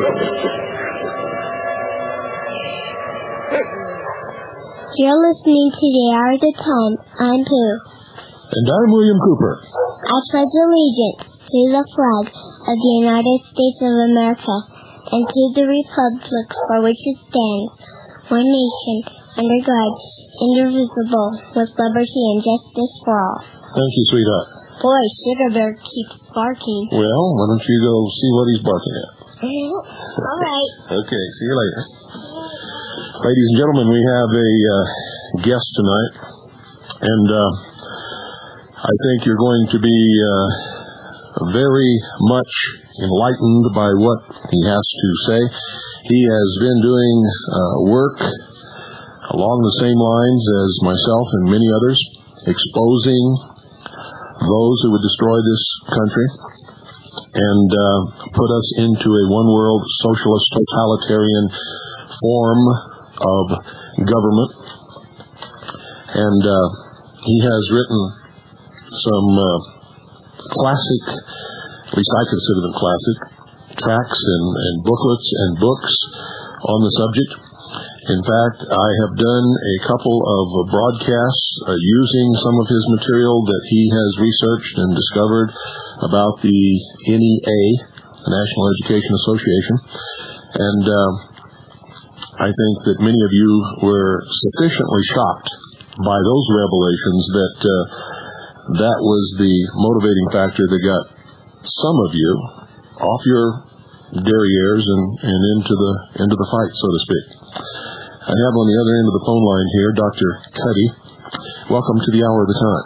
You're listening to The Hour of the Time. I'm Pooh. And I'm William Cooper. I pledge allegiance to the flag of the United States of America and to the republic for which it stands, one nation, under God, indivisible, with liberty and justice for all. Thank you, sweetheart. Boy, Sugar Bear keeps barking. Well, why don't you go see what he's barking at? All right. Okay, see you later. Ladies and gentlemen, we have a guest tonight, and I think you're going to be very much enlightened by what he has to say. He has been doing work along the same lines as myself and many others, exposing those who would destroy this country and put us into a one-world socialist totalitarian form of government. And he has written some classic, at least I consider them classic, tracts and booklets and books on the subject. In fact, I have done a couple of broadcasts using some of his material that he has researched and discovered about the NEA, the National Education Association. And I think that many of you were sufficiently shocked by those revelations that that was the motivating factor that got some of you off your derrieres and into the fight, so to speak. I have on the other end of the phone line here Dr. Cuddy. Welcome to the Hour of the Time.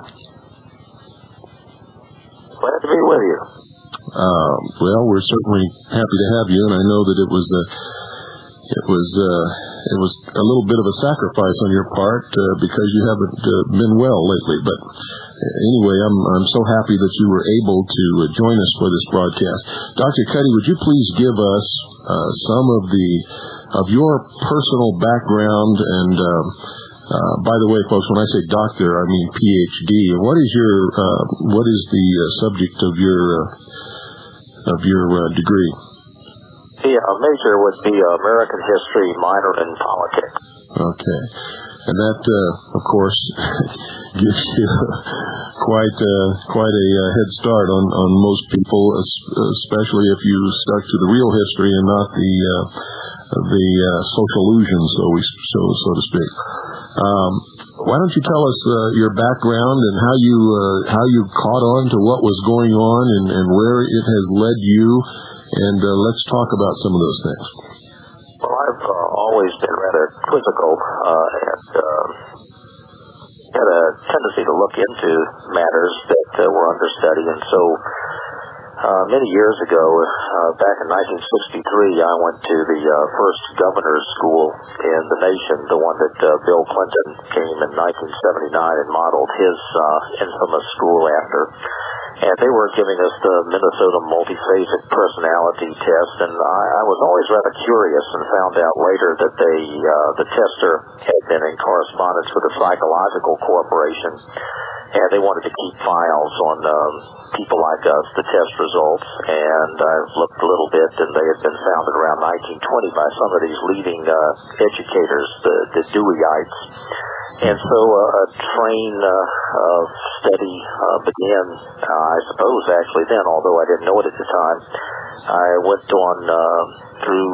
Glad to be with you. Well, we're certainly happy to have you, and I know that it was a little bit of a sacrifice on your part because you haven't been well lately. But anyway, I'm so happy that you were able to join us for this broadcast. Dr. Cuddy, would you please give us some of your personal background? And by the way, folks, when I say doctor, I mean Ph.D. What is the subject of your degree? Yeah, a major would be American history, minor in politics. Okay. And that, of course, gives you quite a head start on most people, especially if you stuck to the real history and not the social illusions, so to speak. Why don't you tell us your background and how you caught on to what was going on and where it has led you, and let's talk about some of those things. Well, I've always been rather quizzical and had a tendency to look into matters that were under study, and so many years ago, back in 1963, I went to the first governor's school in the nation, the one that Bill Clinton came in 1979 and modeled his infamous school after. And they were giving us the Minnesota multi-phasic personality test, and I was always rather curious and found out later that the tester had been in correspondence with a psychological corporation, and they wanted to keep files on people like us, the test results. And I looked a little bit, and they had been founded around 1920 by some of these leading educators, the Deweyites. And so a train of study began, I suppose, actually then, although I didn't know it at the time. I went on through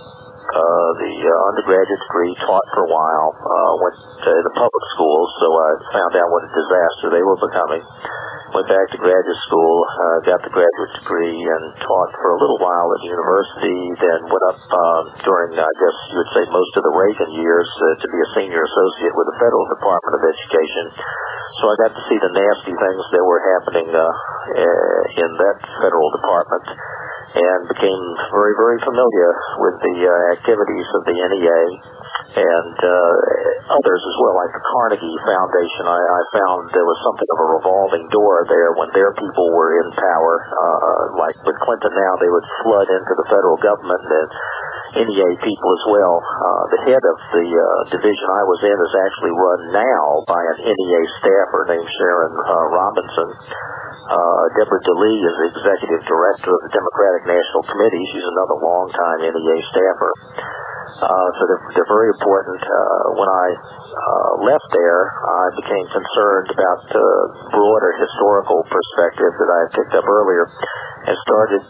the undergraduate degree, taught for a while, went to the public schools, so I found out what a disaster they were becoming. Went back to graduate school, got the graduate degree, and taught for a little while at the university, then went up during, I guess you would say, most of the Reagan years to be a senior associate with the Federal Department of Education. So I got to see the nasty things that were happening in that federal department, and became very, very familiar with the activities of the NEA and others as well, like the Carnegie Foundation. I found there was something of a revolving door there when their people were in power. Like with Clinton now, they would flood into the federal government, and NEA people as well. The head of the division I was in is actually run now by an NEA staffer named Sharon Robinson. Deborah DeLee is the executive director of the Democratic National Committee. She's another longtime NEA staffer. So they're very important. When I left there, I became concerned about the broader historical perspective that I had picked up earlier and started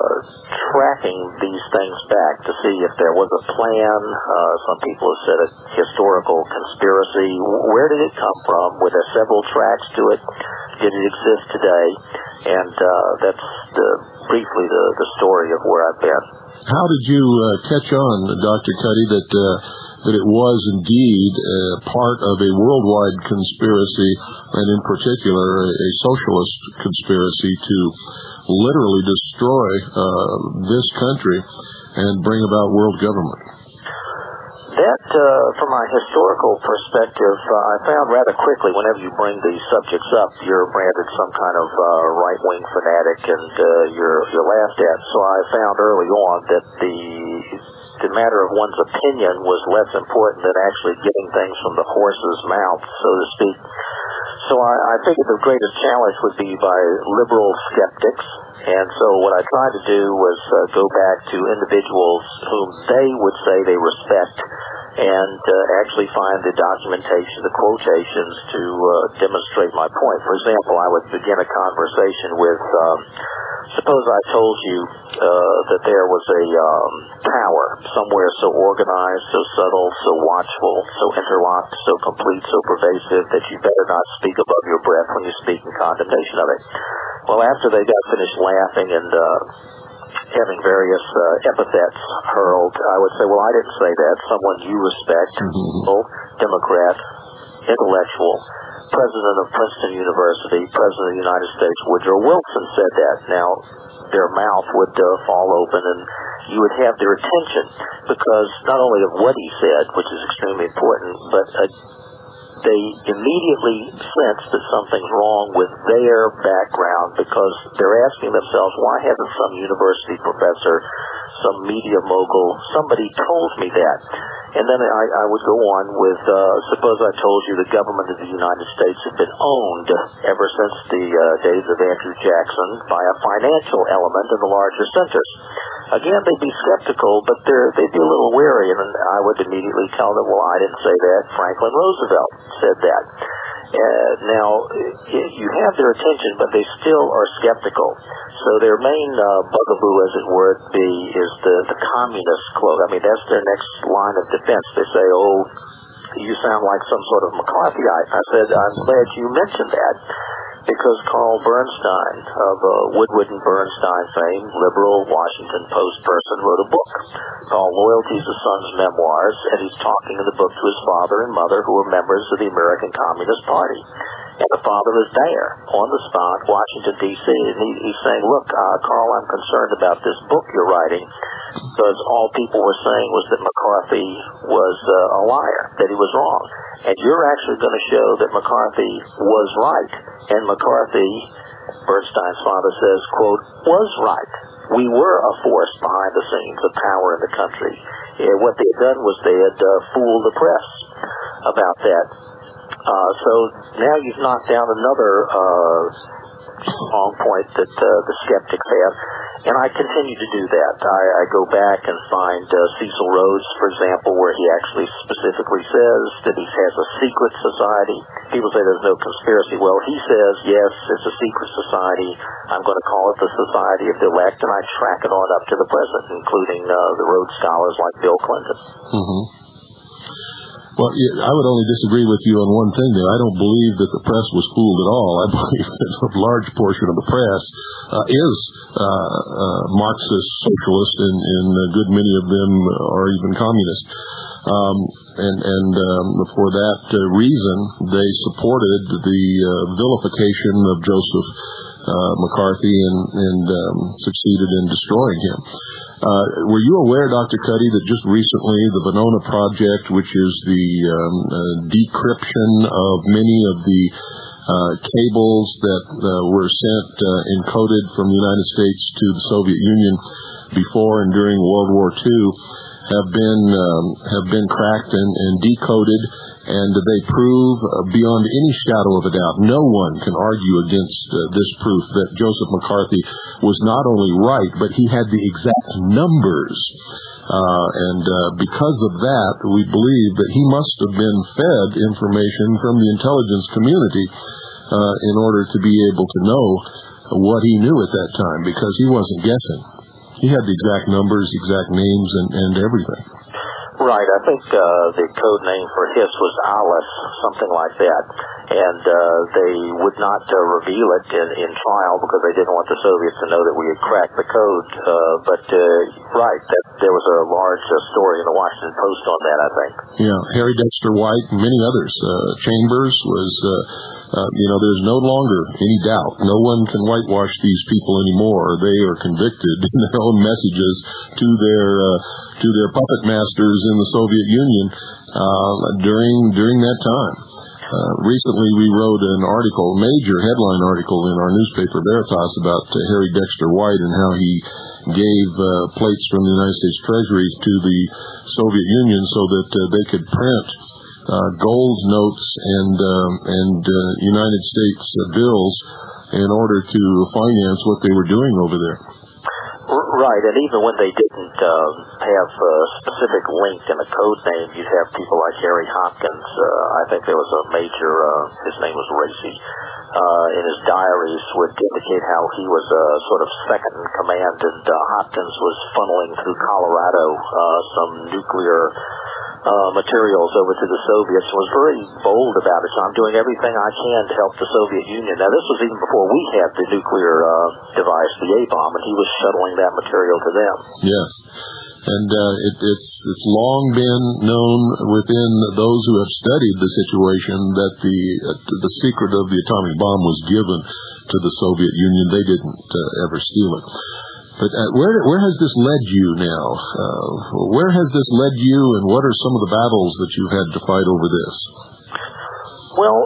tracking these things back to see if there was a plan. Some people have said a historical conspiracy. Where did it come from? Were there several tracks to it? Did it exist today? And that's briefly the story of where I've been. How did you catch on, Dr. Cuddy, that it was indeed part of a worldwide conspiracy, and in particular a socialist conspiracy to literally destroy this country and bring about world government? That, from my historical perspective, I found rather quickly whenever you bring these subjects up, you're branded some kind of right-wing fanatic and you're laughed at. So I found early on that the matter of one's opinion was less important than actually getting things from the horse's mouth, so to speak. So I figured the greatest challenge would be by liberal skeptics. And so what I tried to do was go back to individuals whom they would say they respect and actually find the documentation, the quotations to demonstrate my point. For example, I would begin a conversation with, suppose I told you that there was a power somewhere so organized, so subtle, so watchful, so interlocked, so complete, so pervasive that you better not speak above your breath when you speak in condemnation of it. Well, after they got finished laughing and having various epithets hurled, I would say, well, I didn't say that. Someone you respect, Democrat, intellectual, president of Princeton University, president of the United States, Woodrow Wilson said that. Now, their mouth would fall open and you would have their attention because not only of what he said, which is extremely important, but they immediately sense that something's wrong with their background because they're asking themselves, why hasn't some university professor, some media mogul, somebody told me that? And then I would go on with, suppose I told you the government of the United States had been owned ever since the days of Andrew Jackson by a financial element in the larger centers. Again, they'd be skeptical, but they'd be a little wary, and I would immediately tell them, well, I didn't say that. Franklin Roosevelt said that. Now, you have their attention, but they still are skeptical. So their main bugaboo, as it were, is the communist quote. I mean, that's their next line of defense. They say, oh, you sound like some sort of McCarthyite. I said, I'm glad you mentioned that, because Carl Bernstein of Woodward and Bernstein fame, liberal Washington Post person, wrote a book called Loyalty to Son's Memoirs, and he's talking in the book to his father and mother, who were members of the American Communist Party. And the father is there, on the spot, Washington, D.C., and he's saying, look, Carl, I'm concerned about this book you're writing, because all people were saying was that McCarthy was a liar, that he was wrong. And you're actually going to show that McCarthy was right. And McCarthy, Bernstein's father says, quote, was right. We were a force behind the scenes of power in the country. What they had done was they had fooled the press about that. So now you've knocked down another strong point that the skeptics have, and I continue to do that. I go back and find Cecil Rhodes, for example, where he actually specifically says that he has a secret society. People say there's no conspiracy. Well, he says, yes, it's a secret society. I'm going to call it the Society of the Elect, and I track it on up to the present, including the Rhodes scholars like Bill Clinton. Mm-hmm. Well, I would only disagree with you on one thing there. I don't believe that the press was fooled at all. I believe that a large portion of the press is Marxist, socialist, and a good many of them are even communist. For that reason, they supported the vilification of Joseph McCarthy and succeeded in destroying him. Were you aware, Dr. Cuddy, that just recently the Venona Project, which is the decryption of many of the cables that were sent encoded from the United States to the Soviet Union before and during World War II, have been cracked and decoded, and they prove beyond any shadow of a doubt, no one can argue against this proof that Joseph McCarthy was not only right, but he had the exact numbers. And because of that, we believe that he must have been fed information from the intelligence community in order to be able to know what he knew at that time, because he wasn't guessing. He had the exact numbers, exact names, and everything. Right. I think the code name for his was Alice, something like that. And they would not reveal it in trial because they didn't want the Soviets to know that we had cracked the code. But that there was a large story in the Washington Post on that, I think. Yeah, Harry Dexter White and many others. Chambers was, there's no longer any doubt. No one can whitewash these people anymore. They are convicted in their own messages to their puppet masters in the Soviet Union during that time. Recently, we wrote an article, a major headline article in our newspaper Veritas about Harry Dexter White and how he gave plates from the United States Treasury to the Soviet Union so that they could print gold notes and United States bills in order to finance what they were doing over there. Right, and even when they didn't have a specific link in a code name, you'd have people like Harry Hopkins. I think there was a major, his name was Racy, in his diaries would indicate how he was sort of second in command, and Hopkins was funneling through Colorado some nuclear materials over to the Soviets, and was very bold about it. So I'm doing everything I can to help the Soviet Union. Now, this was even before we had the nuclear device, the A-bomb, and he was shuttling that material to them. Yes. And it's long been known within those who have studied the situation that the secret of the atomic bomb was given to the Soviet Union. They didn't ever steal it. But where has this led you now? Where has this led you, and what are some of the battles that you've had to fight over this? Well,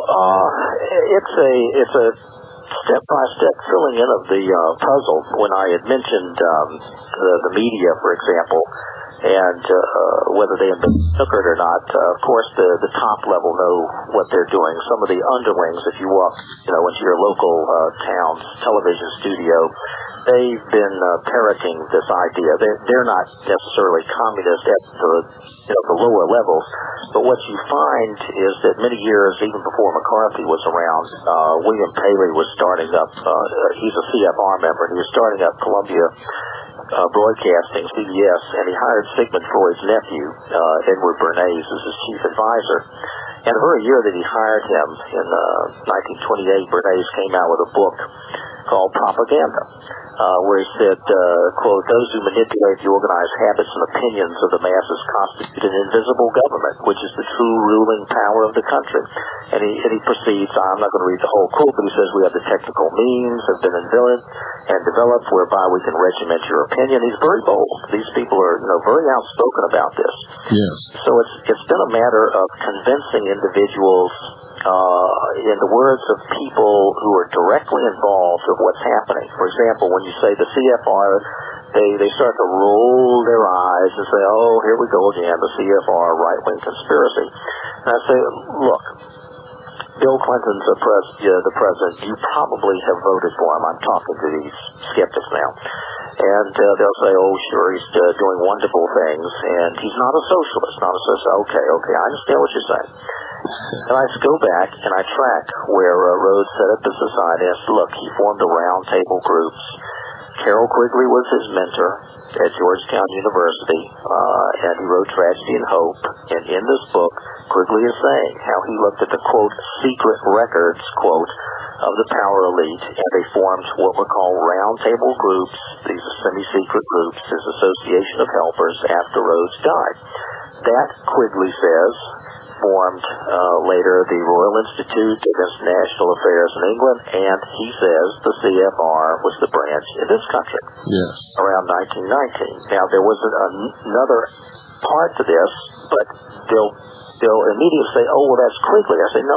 it's a step-by-step filling in of the puzzle. When I had mentioned the media, for example, and whether they have been snookered or not, of course the top level know what they're doing. Some of the underlings, if you walk into your local town's television studio, they've been parroting this idea. They're not necessarily communist at the lower levels, but what you find is that many years, even before McCarthy was around, William Paley was starting up, he's a CFR member, and he was starting up Columbia Broadcasting, CBS, and he hired Sigmund Freud's nephew, Edward Bernays, as his chief advisor. And the very year that he hired him, in 1928, Bernays came out with a book called Propaganda, where he said, quote, "Those who manipulate the organized habits and opinions of the masses constitute an invisible government, which is the true ruling power of the country." And he proceeds, I'm not going to read the whole quote, but he says, "We have the technical means have been invented and developed whereby we can regiment your opinion." He's very bold. These people are very outspoken about this. Yes. So it's been a matter of convincing individuals, in the words of people who are directly involved of what's happening. For example, when you say the CFR, they start to roll their eyes and say, "Oh, here we go again, the CFR right-wing conspiracy." And I say, look, Bill Clinton's the president. You probably have voted for him. I'm talking to these skeptics now. And they'll say, "Oh, sure, he's doing wonderful things, and he's not a socialist." Okay, I understand what you're saying. And I go back and I track where Rhodes set up the society. I said, look, he formed a round table groups. Carroll Quigley was his mentor at Georgetown University, and he wrote Tragedy and Hope. And in this book, Quigley is saying how he looked at the, quote, secret records, quote, of the power elite, and they formed what were called round table groups. These are semi-secret groups, his association of helpers after Rhodes died. That, Quigley says, formed later the Royal Institute Against National Affairs in England, and he says the CFR was the branch in this country. Yes. Around 1919. Now, there was another part to this, but they'll immediately say, "Oh, well, that's Quigley." I say, no.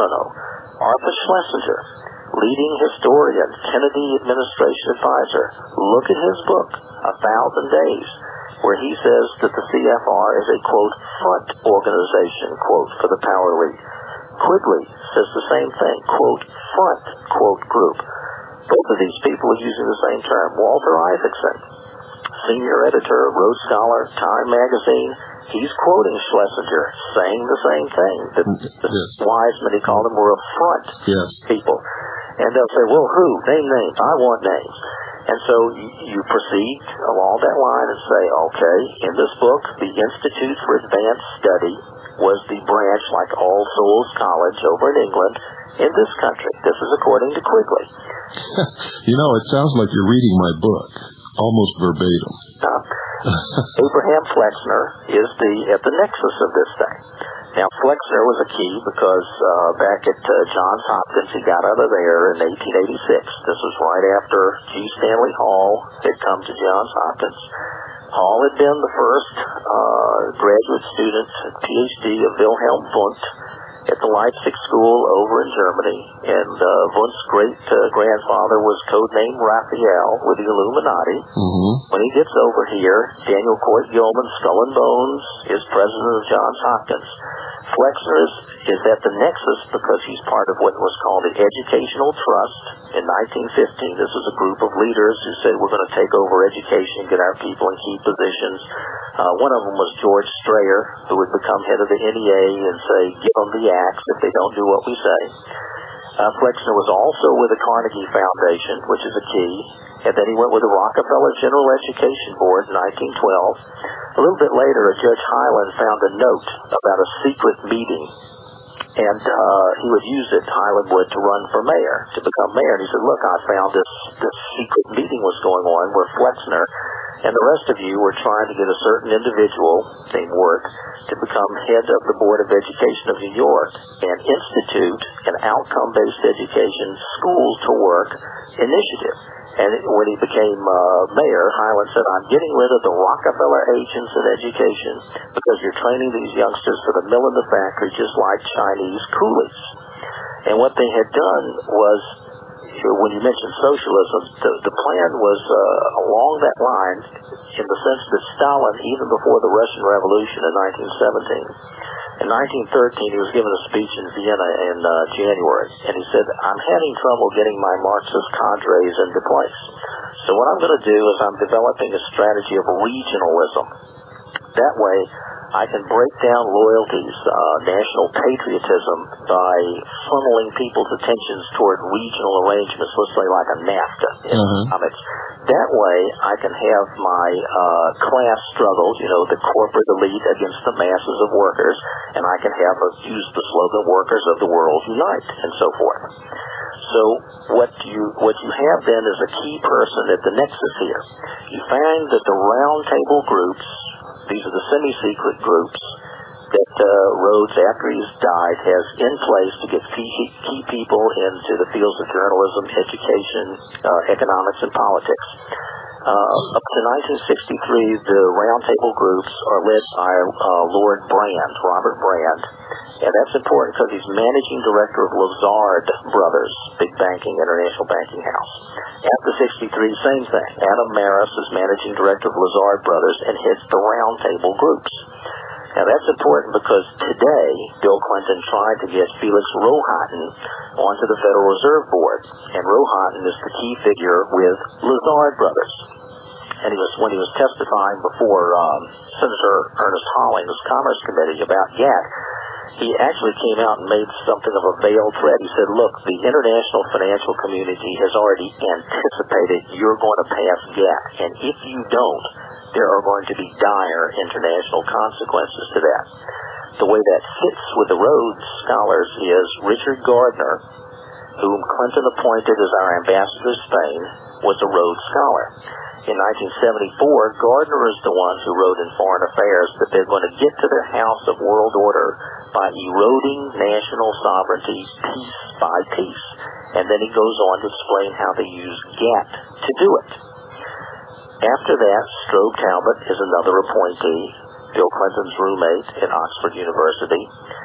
Arthur Schlesinger, leading historian, Kennedy administration advisor, look at his book, 1,000 Days. where he says that the CFR is a, quote, front organization, quote, for the power elite. Quigley says the same thing, quote, front, quote, group. Both of these people are using the same term. Walter Isaacson, senior editor, Rhodes Scholar, Time magazine, he's quoting Schlesinger, saying the same thing. That the Wiseman, he called them, were a front people. And they'll say, well, who? Name names. I want names. And so you proceed along that line and say, okay, in this book, the Institute for Advanced Study was the branch, like All Souls College over in England, in this country. This is according to Quigley. You know, it sounds like you're reading my book, almost verbatim. Abraham Flexner is at the nexus of this thing. Now, Flexner was a key because back at Johns Hopkins, he got out of there in 1886. This was right after G. Stanley Hall had come to Johns Hopkins. Hall had been the first graduate student, Ph.D. of Wilhelm Wundt at the Leipzig School over in Germany. And Wundt's great-grandfather was codenamed Raphael with the Illuminati. Mm-hmm. When he gets over here, Daniel Court Gilman, Skull and Bones, is president of Johns Hopkins. Flexner is at the nexus because he's part of what was called the Educational Trust in 1915. This is a group of leaders who said we're going to take over education, get our people in key positions. One of them was George Strayer, who would become head of the NEA and say, give them the axe if they don't do what we say. Flexner was also with the Carnegie Foundation, which is a key, and then he went with the Rockefeller General Education Board in 1912. A little bit later, Judge Highland found a note about a secret meeting, and he would use it, Highland would, to run for mayor, to become mayor. And he said, look, I found this secret meeting was going on where Flexner and the rest of you were trying to get a certain individual named Wirt to become head of the Board of Education of New York and institute an outcome-based education, school to work initiative. And when he became mayor, Highland said, I'm getting rid of the Rockefeller agents in education because you're training these youngsters for the mill and the factory just like Chinese coolies. And what they had done was, when you mentioned socialism, the plan was along that line in the sense that Stalin, even before the Russian Revolution in 1917, in 1913 he was given a speech in Vienna in January, and he said, I'm having trouble getting my Marxist cadres into place. So what I'm going to do is I'm developing a strategy of regionalism. That way, I can break down loyalties, national patriotism, by funneling people's attentions toward regional arrangements, let's say like a NAFTA in economics. That way, I can have my class struggles, the corporate elite against the masses of workers, and I can use the slogan, workers of the world unite, and so forth. So what you have then is a key person at the nexus here. You find that the round table groups, these are the semi-secret groups that Rhodes, after he's died, has in place to get key people into the fields of journalism, education, economics, and politics. Up to 1963, the roundtable groups are led by Lord Brand, Robert Brand, and that's important because he's managing director of Lazard Brothers, big international banking house. After 63, same thing. Adam Maris is managing director of Lazard Brothers and heads the roundtable groups. Now that's important because today, Bill Clinton tried to get Felix Rohatyn onto the Federal Reserve Board, and Rohatyn is the key figure with Lazard Brothers. And when he was testifying before Senator Ernest Hollings' Commerce Committee about GATT, he actually came out and made something of a veiled threat. He said, look, the international financial community has already anticipated you're going to pass GATT, and if you don't, there are going to be dire international consequences to that. The way that fits with the Rhodes scholars is Richard Gardner, whom Clinton appointed as our ambassador to Spain, was a Rhodes scholar. In 1974, Gardner is the one who wrote in Foreign Affairs that they're going to get to the house of world order by eroding national sovereignty piece by piece. And then he goes on to explain how they use GATT to do it. After that, Strobe Talbot is another appointee, Bill Clinton's roommate at Oxford University.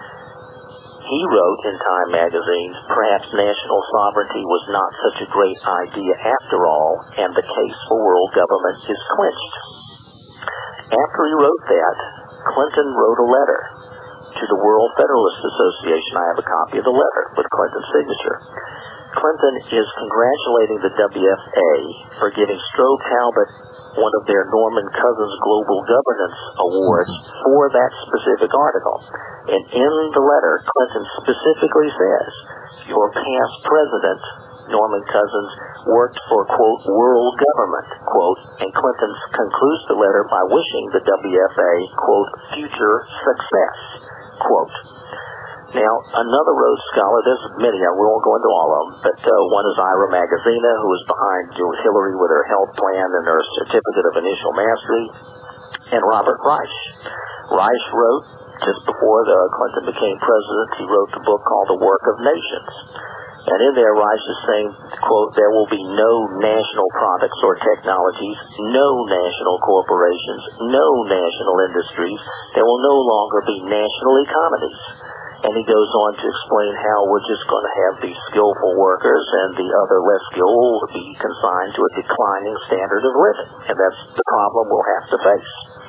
He wrote in Time magazine, perhaps national sovereignty was not such a great idea after all, and the case for world government is clinched. After he wrote that, Clinton wrote a letter to the World Federalist Association. I have a copy of the letter with Clinton's signature. Clinton is congratulating the WFA for giving Strobe Talbot one of their Norman Cousins Global Governance Awards for that specific article. And in the letter, Clinton specifically says, your past president, Norman Cousins, worked for, quote, world government, quote, and Clinton concludes the letter by wishing the WFA, quote, future success, quote. Now, another Rhodes Scholar, there's many, I won't go into all of them, but one is Ira Magazina, who was behind Hillary with her health plan and her certificate of initial mastery, and Robert Reich. Reich wrote, just before Clinton became president, he wrote the book called The Work of Nations. And in there, Reich is saying, quote, there will be no national products or technologies, no national corporations, no national industries. There will no longer be national economies. And he goes on to explain how we're just going to have these skillful workers and the other less skilled will be consigned to a declining standard of living. And that's the problem we'll have to face.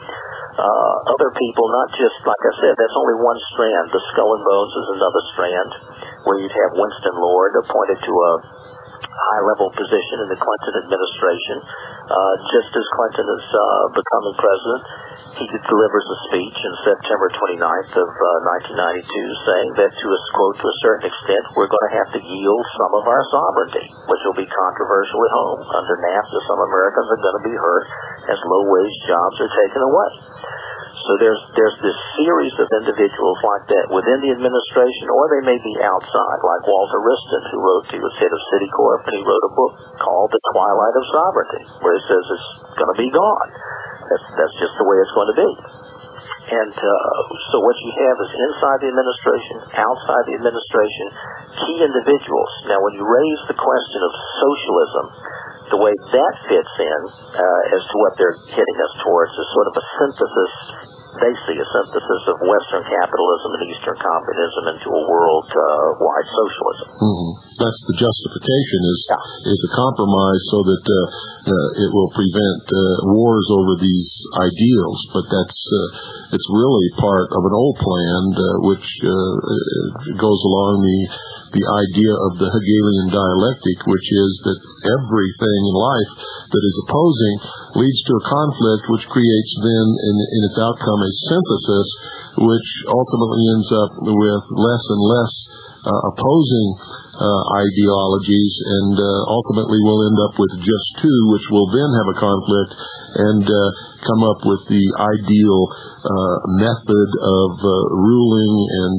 Other people, not just, like I said, that's only one strand. The Skull and Bones is another strand, where you'd have Winston Lord appointed to a high-level position in the Clinton administration. Just as Clinton is becoming president, he delivers a speech on September 29th of 1992 saying that, to a certain extent, we're going to have to yield some of our sovereignty, which will be controversial at home. Under NAFTA, some Americans are going to be hurt as low-wage jobs are taken away. So there's this series of individuals like that within the administration, or they may be outside, like Walter Wriston, he was head of Citicorp, and he wrote a book called The Twilight of Sovereignty, where he says it's going to be gone. That's just the way it's going to be. And so what you have is inside the administration, outside the administration, key individuals. Now, when you raise the question of socialism, the way that fits in as to what they're getting us towards is sort of a synthesis. They see a synthesis of Western capitalism and Eastern communism into a worldwide socialism. Mm-hmm. That's the justification is a compromise so that it will prevent wars over these ideals. But it's really part of an old plan which goes along the idea of the Hegelian dialectic, which is that everything in life that is opposing leads to a conflict, which creates then in its outcome a synthesis, which ultimately ends up with less and less opposing ideologies, and ultimately will end up with just two, which will then have a conflict and come up with the ideal method of ruling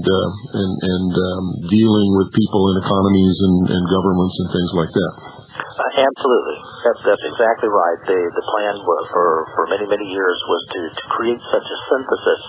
and dealing with people in economies and governments and things like that. Absolutely. That's exactly right. The plan for many years was to create such a synthesis.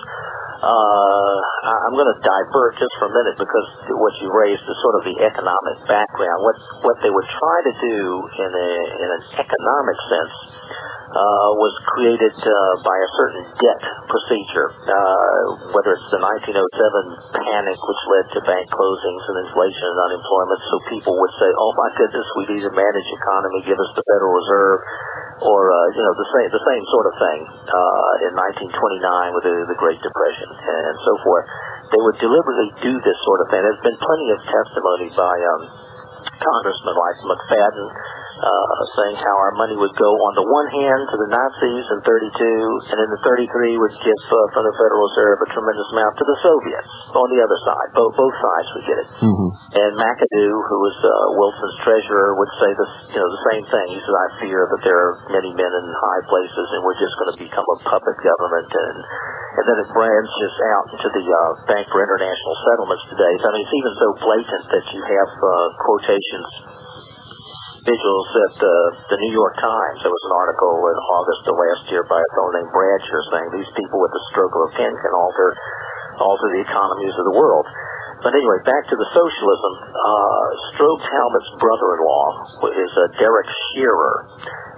I'm going to divert just for a minute, because what you raised is sort of the economic background. What they would try to do in an economic sense was created by a certain debt procedure, whether it's the 1907 panic, which led to bank closings and inflation and unemployment. So people would say, oh my goodness, we need a managed economy, give us the Federal Reserve, or the same sort of thing in 1929 with the Great Depression and so forth. They would deliberately do this sort of thing. There's been plenty of testimony by congressmen like McFadden saying how our money would go on the one hand to the Nazis in 32, and in the 33 would give from the Federal Reserve a tremendous amount to the Soviets on the other side. Both sides would get it. Mm-hmm. And McAdoo, who was Wilson's treasurer, would say the same thing. He said, I fear that there are many men in high places, and we're just going to become a puppet government. And then it branches out into the Bank for International Settlements today. So, I mean, it's even so blatant that you have quotations, visuals at the New York Times. There was an article in August of last year by a fellow named Bradshaw saying these people with the stroke of a pen can alter the economies of the world. But anyway, back to the socialism. Strobe Talbot's brother-in-law is Derek Shearer,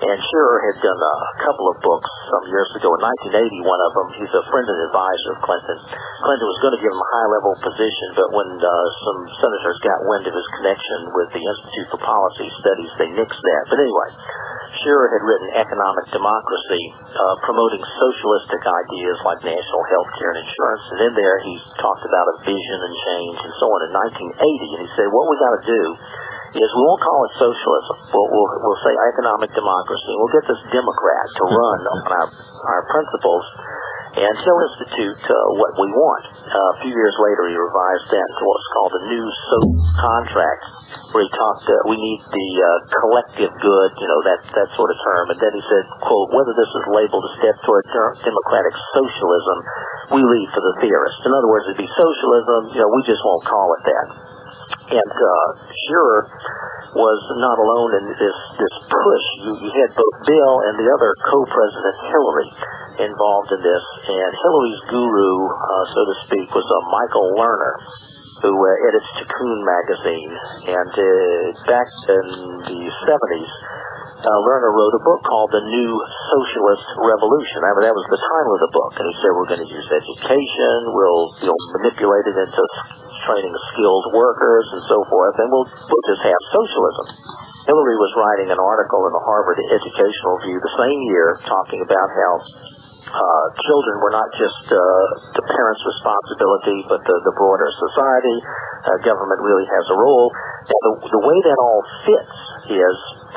And Shearer had done a couple of books some years ago. In 1980, one of them, he's a friend and advisor of Clinton. Clinton was going to give him a high-level position, but when some senators got wind of his connection with the Institute for Policy Studies, they nixed that. But anyway, Shearer had written Economic Democracy, promoting socialistic ideas like national health care and insurance. And in there, he talked about a vision and change and so on in 1980. And he said, what we got to do is we won't call it socialism. We'll say economic democracy. We'll get this Democrat to run on our principles, and he'll institute what we want. A few years later, he revised that into what's called the New Social Contract, where he talked we need the collective good, that sort of term. And then he said, quote, whether this is labeled a step toward democratic socialism, we leave for the theorists. In other words, it'd be socialism, we just won't call it that. And Shearer was not alone in this push. You had both Bill and the other co-president Hillary involved in this. And Hillary's guru, so to speak, was Michael Lerner, who edits Cocoon magazine. And back in the 70s, Lerner wrote a book called The New Socialist Revolution. That was the title of the book. And he said, we're going to use education, we'll manipulate it into training skilled workers and so forth, and we'll just have socialism. Hillary was writing an article in the Harvard Educational Review the same year talking about how children were not just the parents' responsibility, but the broader society. Government really has a role. Now, the way that all fits is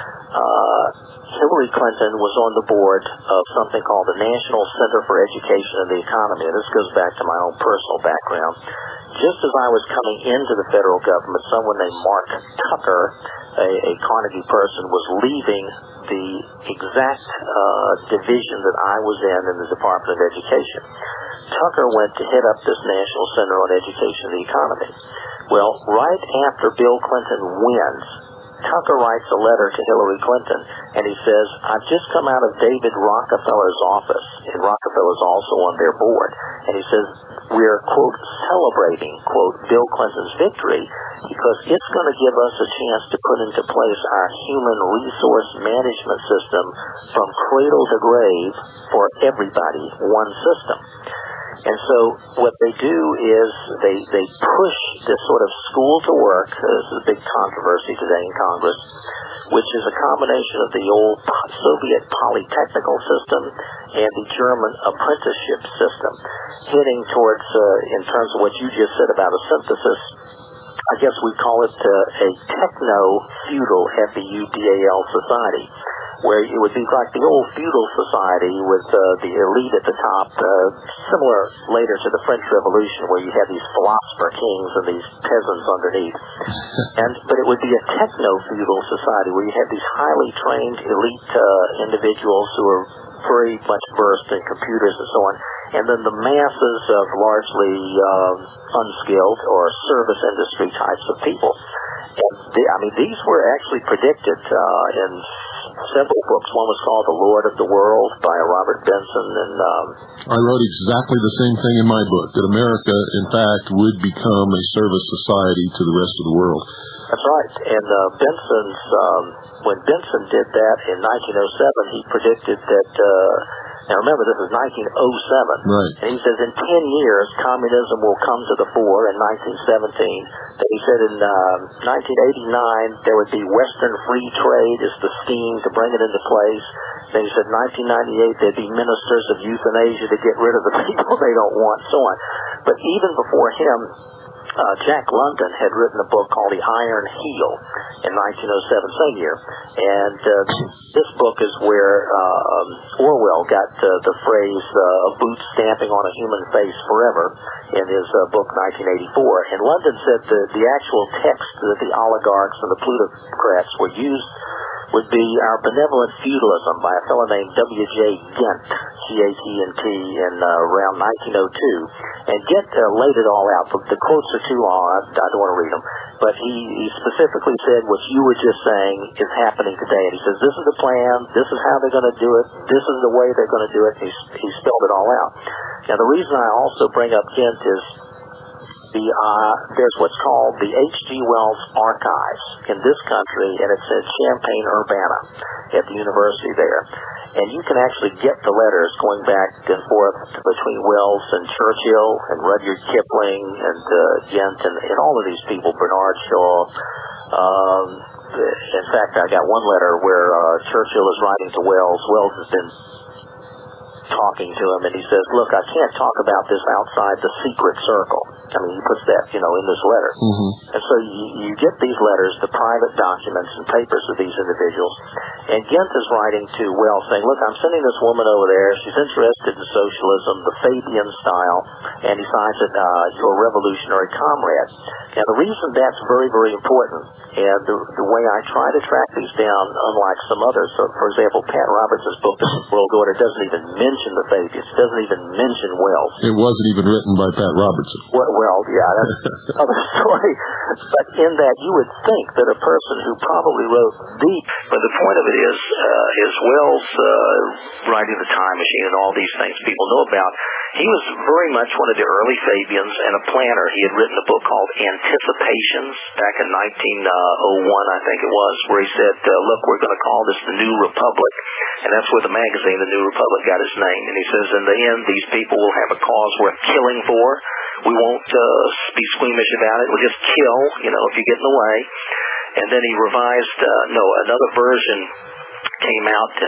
Hillary Clinton was on the board of something called the National Center for Education and the Economy, and this goes back to my own personal background. Just as I was coming into the federal government, someone named Mark Tucker, a Carnegie person, was leaving the exact division that I was in the Department of Education. Tucker went to head up this National Center on Education and the Economy. Well, right after Bill Clinton wins, Tucker writes a letter to Hillary Clinton, and he says, I've just come out of David Rockefeller's office, and Rockefeller's also on their board, and he says, we're, quote, celebrating, quote, Bill Clinton's victory because it's going to give us a chance to put into place our human resource management system from cradle to grave for everybody, one system. And so what they do is they push this sort of school to work. This is a big controversy today in Congress, which is a combination of the old Soviet polytechnical system and the German apprenticeship system, heading towards, in terms of what you just said about a synthesis, I guess we call it a techno-feudal, F-E-U-D-A-L society, where it would be like the old feudal society with the elite at the top, similar later to the French Revolution, where you had these philosopher kings and these peasants underneath. But it would be a techno-feudal society where you had these highly trained elite individuals who were very much versed in computers and so on, and then the masses of largely unskilled or service industry types of people. And these were actually predicted in several books. One was called The Lord of the World by Robert Benson. And I wrote exactly the same thing in my book, that America, in fact, would become a service society to the rest of the world. That's right. And when Benson did that in 1907, he predicted that, now remember, this is 1907. Right. And he says in 10 years, communism will come to the fore in 1917. Then he said in 1989, there would be Western free trade is the scheme to bring it into place. Then he said 1998, there'd be ministers of euthanasia to get rid of the people they don't want, so on. But even before him, Jack London had written a book called The Iron Heel in 1907, same year. And this book is where Orwell got the phrase boots stamping on a human face forever in his book 1984. And London said the actual text that the oligarchs and the plutocrats would use would be Our Benevolent Feudalism by a fellow named W.J. Gent, G-A-T-N-T, in around 1902. And Gent laid it all out. The quotes are too long. I don't want to read them. But he specifically said what you were just saying is happening today. And he says, this is the plan. This is how they're going to do it. This is the way they're going to do it. He spelled it all out. Now, the reason I also bring up Gent is there's what's called the H.G. Wells Archives in this country, and it's in Champaign-Urbana at the university there. And you can actually get the letters going back and forth between Wells and Churchill and Rudyard Kipling and Gent and all of these people, Bernard Shaw. In fact, I got one letter where Churchill is writing to Wells. Wells has been talking to him, and he says, look, I can't talk about this outside the secret circle. I mean, he puts that, in this letter. Mm-hmm. And so you get these letters, the private documents and papers of these individuals, and Gent is writing to Wells saying, look, I'm sending this woman over there. She's interested in socialism, the Fabian style, and he signs it, your revolutionary comrade. Now, the reason that's very, very important, and the way I try to track these down, unlike some others, so, for example, Pat Robertson's book, The World Order, doesn't even mention the Fabians, doesn't even mention Wells. It wasn't even written by Pat Robertson. Well, yeah, that's another story. But in that, you would think that a person who probably wrote but the point of it is Wells writing The Time Machine and all these things people know about. He was very much one of the early Fabians and a planner. He had written a book called Anticipations back in 1901, I think it was, where he said, look, we're going to call this the New Republic. And that's where the magazine, The New Republic, got its name. And he says, in the end, these people will have a cause worth killing for. We won't be squeamish about it. We'll just kill, if you get in the way. And then he revised, another version came out in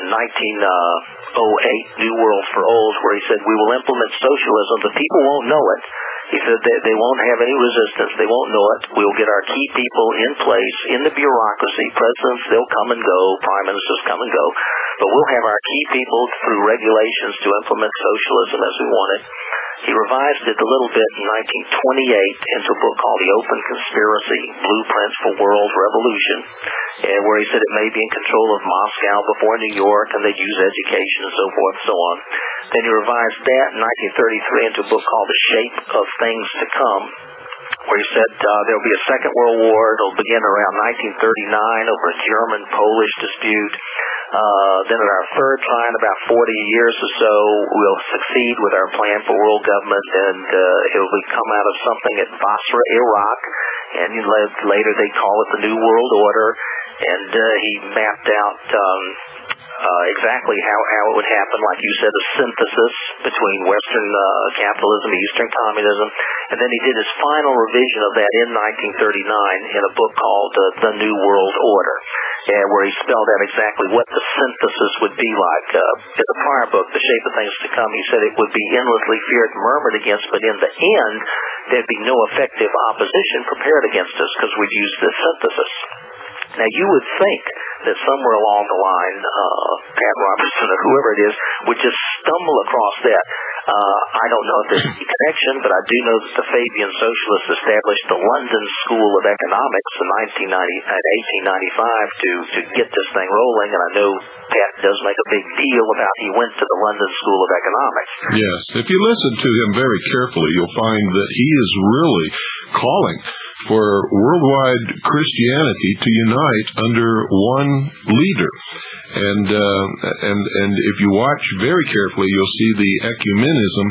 1908, New World for Old, where he said, we will implement socialism. The people won't know it. He said they won't have any resistance. They won't know it. We'll get our key people in place in the bureaucracy. Presidents, they'll come and go. Prime ministers come and go. But we'll have our key people through regulations to implement socialism as we want it. He revised it a little bit in 1928 into a book called The Open Conspiracy, Blueprints for World Revolution, where he said it may be in control of Moscow before New York, and they'd use education and so forth and so on. Then he revised that in 1933 into a book called The Shape of Things to Come, where he said there'll be a Second World War. It'll begin around 1939 over a German-Polish dispute. Then in our third try in about 40 years or so, we'll succeed with our plan for world government, and it'll come out of something at Basra, Iraq, and later they call it the New World Order. And he mapped out exactly how it would happen, like you said, a synthesis between Western capitalism and Eastern communism. And then he did his final revision of that in 1939 in a book called The New World Order, where he spelled out exactly what the synthesis would be like. In the prior book, The Shape of Things to Come, he said it would be endlessly feared and murmured against, but in the end, there'd be no effective opposition prepared against us because we'd use this synthesis. Now, you would think that somewhere along the line, Pat Robertson or whoever it is would just stumble across that. I don't know if there's any connection, but I do know that the Fabian socialists established the London School of Economics in 1895 to get this thing rolling, and I know Pat does make a big deal about he went to the London School of Economics. Yes, if you listen to him very carefully, you'll find that he is really calling for worldwide Christianity to unite under one leader. And if you watch very carefully, you'll see the ecumenism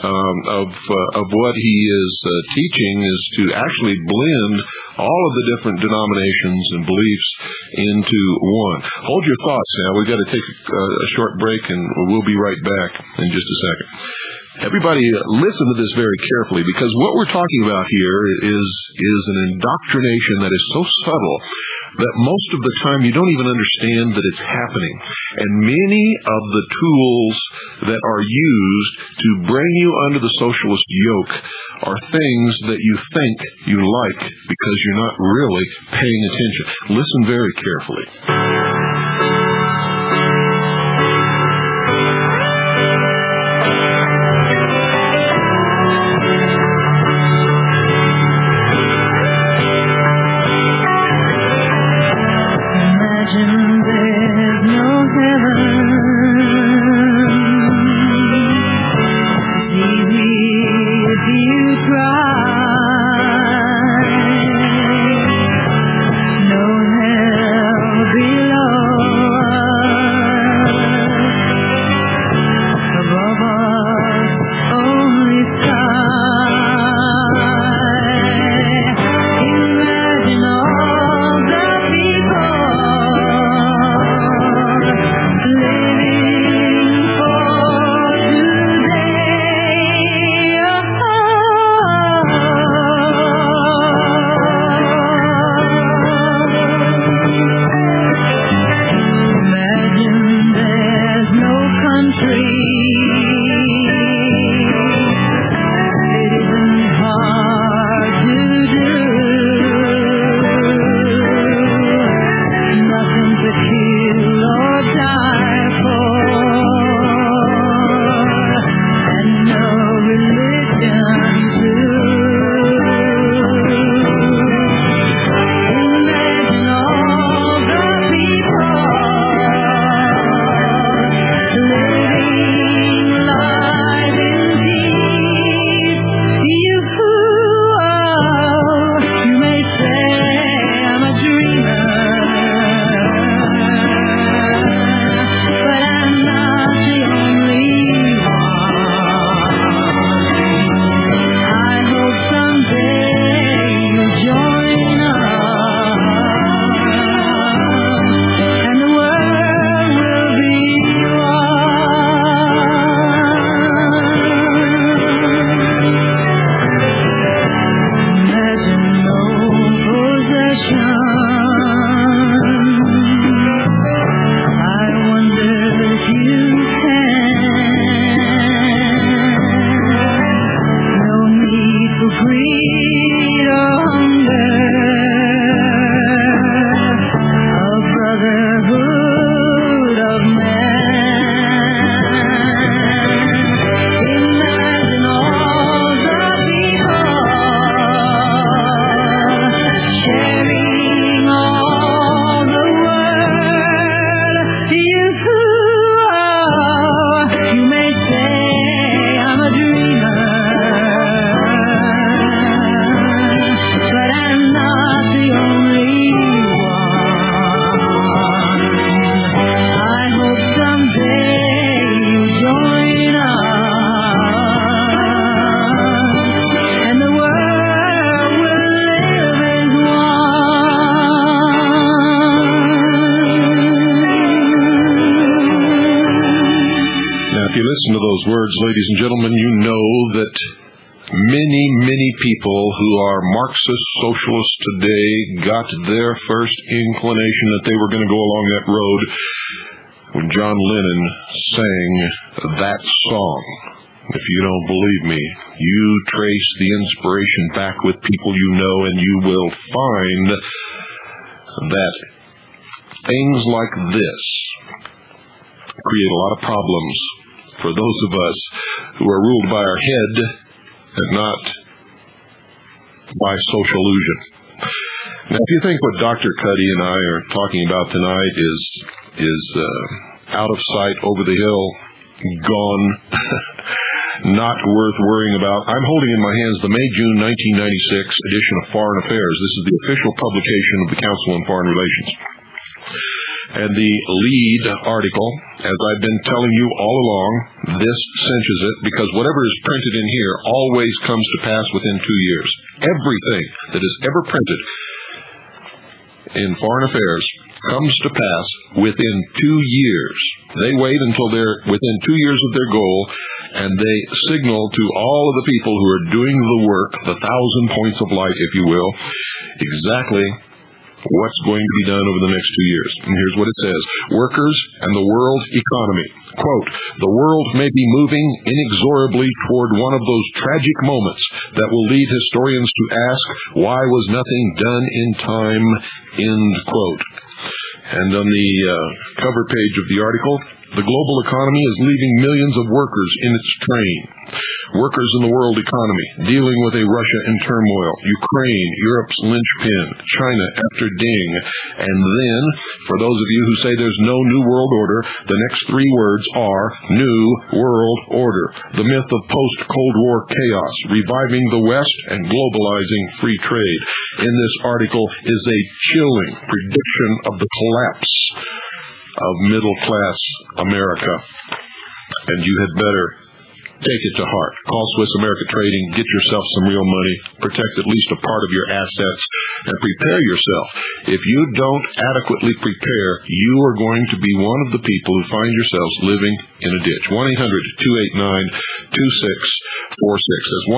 of what he is teaching is to actually blend all of the different denominations and beliefs into one. Hold your thoughts now. We've got to take a short break, and we'll be right back in just a second. Everybody, listen to this very carefully, because what we're talking about here is an indoctrination that is so subtle that most of the time you don't even understand that it's happening. And many of the tools that are used to bring you under the socialist yoke are things that you think you like because you're not really paying attention. Listen very carefully. No hell below. words, ladies and gentlemen, you know that many people who are Marxist socialists today got their first inclination that they were going to go along that road when John Lennon sang that song. If you don't believe me, you trace the inspiration back with people you know, and you will find that things like this create a lot of problems for those of us who are ruled by our head and not by social illusion. Now, if you think what Dr. Cuddy and I are talking about tonight is out of sight, over the hill, gone, not worth worrying about, I'm holding in my hands the May-June 1996 edition of Foreign Affairs. This is the official publication of the Council on Foreign Relations. And the lead article, as I've been telling you all along, this cinches it, because whatever is printed in here always comes to pass within 2 years. Everything that is ever printed in Foreign Affairs comes to pass within 2 years. They wait until they're within 2 years of their goal, and they signal to all of the people who are doing the work, the 1,000 points of light, if you will, exactly what's going to be done over the next 2 years. And here's what it says. Workers and the world economy. Quote, the world may be moving inexorably toward one of those tragic moments that will lead historians to ask, why was nothing done in time, end quote. And on the cover page of the article, the global economy is leaving millions of workers in its train. Workers in the world economy, dealing with a Russia in turmoil, Ukraine, Europe's linchpin, China after Ding. And then, for those of you who say there's no new world order, the next 3 words are New World Order. The myth of post-Cold War chaos, reviving the West and globalizing free trade. In this article is a chilling prediction of the collapse of middle-class America. And you had better take it to heart. Call Swiss America Trading, get yourself some real money, protect at least a part of your assets, and prepare yourself. If you don't adequately prepare, you are going to be one of the people who find yourselves living in a ditch. 1-800-289-2646. That's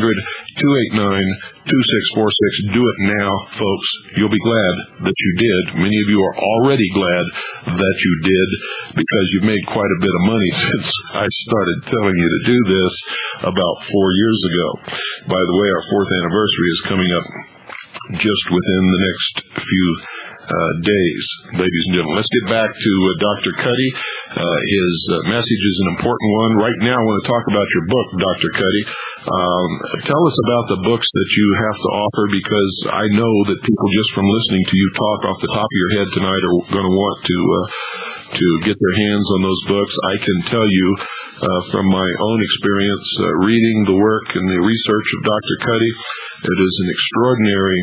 1-800-289-2646. Do it now, folks. You'll be glad that you did. Many of you are already glad that you did, because you've made quite a bit of money since I started telling you to do this about 4 years ago. By the way, our 4th anniversary is coming up just within the next few days, ladies and gentlemen. Let's get back to Dr. Cuddy. His message is an important one. Right now, I want to talk about your book, Dr. Cuddy. Tell us about the books that you have to offer, because I know that people just from listening to you talk off the top of your head tonight are going to want to get their hands on those books. I can tell you from my own experience reading the work and the research of Dr. Cuddy, it is an extraordinary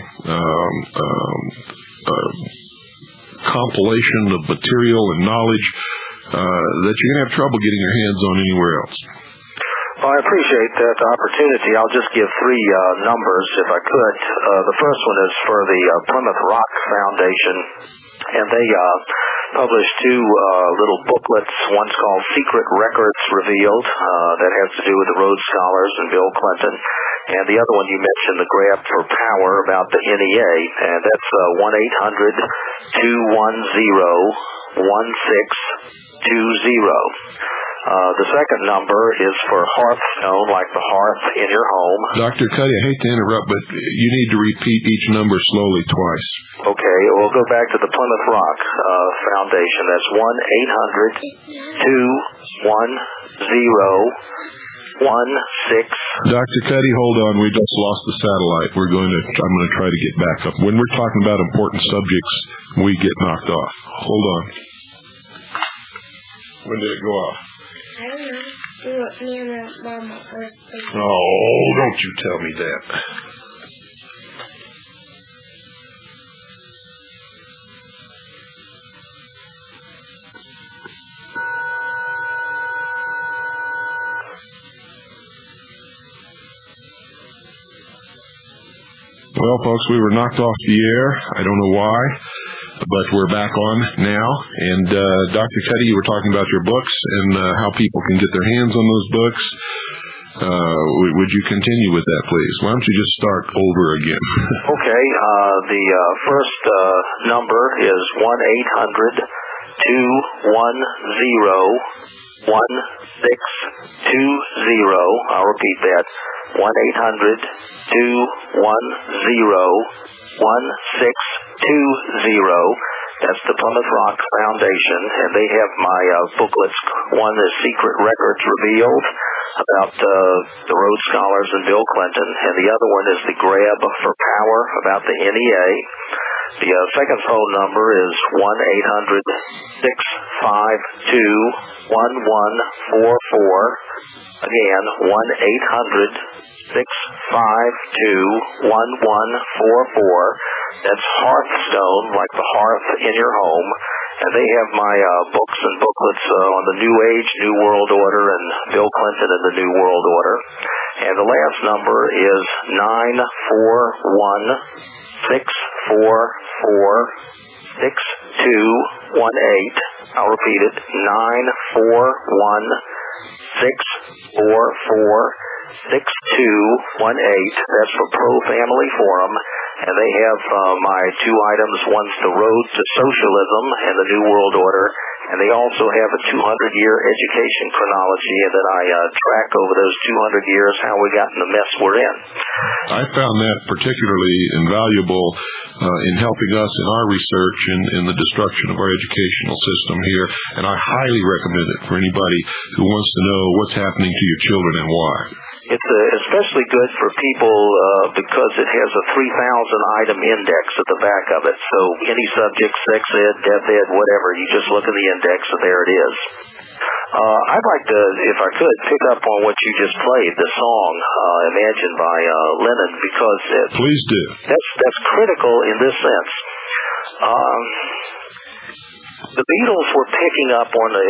compilation of material and knowledge that you're going to have trouble getting your hands on anywhere else. Well, I appreciate that opportunity. I'll just give 3 numbers, if I could. The first one is for the Plymouth Rock Foundation, and they published 2 little booklets. One's called Secret Records Revealed, that has to do with the Rhodes Scholars and Bill Clinton. And the other one you mentioned, The Grab for Power, about the NEA, and that's 1-800-210-1620. The second number is for Hearthstone, like the hearth in your home. Dr. Cuddy, I hate to interrupt, but you need to repeat each number slowly twice. Okay, we'll go back to the Plymouth Rock Foundation. That's 1-800-210-16. Dr. Cuddy, hold on. We just lost the satellite. I'm going to try to get back up. When we're talking about important subjects, we get knocked off. Hold on. When did it go off? I don't know. Me and my mama first. Oh, don't you tell me that. Well, folks, we were knocked off the air. I don't know why. but we're back on now. And Dr. Cuddy, you were talking about your books and how people can get their hands on those books. Would you continue with that, please? Why don't you just start over again? Okay. The first number is 1-800-210-1620. I'll repeat that. 1-800-210-1620. That's the Plymouth Rock Foundation, and they have my booklets. One is Secret Records Revealed, about the Rhodes Scholars and Bill Clinton, and the other one is The Grab for Power, about the NEA. The second phone number is 1-800-652-1144. Again, 1-800-652-1144. That's Hearthstone, like the hearth in your home. And they have my books and booklets on the New Age, New World Order, and Bill Clinton and the New World Order. And the last number is 941-644-6218. I'll repeat it, 941-644-6218. That's for Pro Family Forum. And they have my two items. One's The Road to Socialism and the New World Order. And they also have a 200-year education chronology, and then I track over those 200 years how we got in the mess we're in. I found that particularly invaluable in helping us in our research in the destruction of our educational system here, and I highly recommend it for anybody who wants to know what's happening to your children and why. It's especially good for people because it has a 3,000-item index at the back of it. So any subject, sex ed, death ed, whatever, you just look at the index and there it is. I'd like to, if I could, pick up on what you just played, the song Imagine by Lennon, because please do. That's critical in this sense. The Beatles were picking up on I